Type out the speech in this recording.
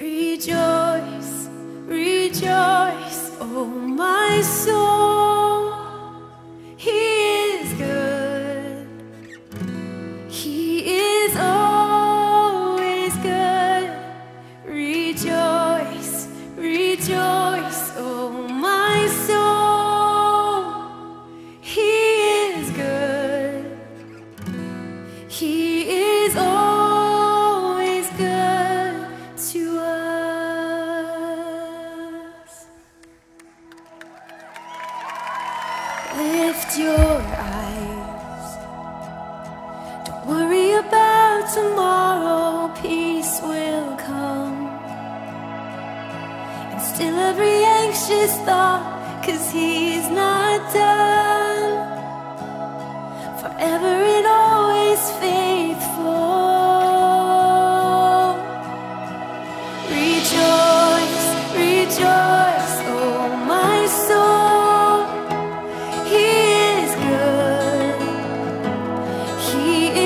Rejoice, rejoice, oh my soul. He is good. He is always good. Rejoice, rejoice, oh my soul. He is good. He is always good to us. Lift your eyes. Don't worry about tomorrow. Peace will come. And still every anxious thought, 'cause he's not done. Forever and always faithful. Rejoice, rejoice, oh my soul. He is good. He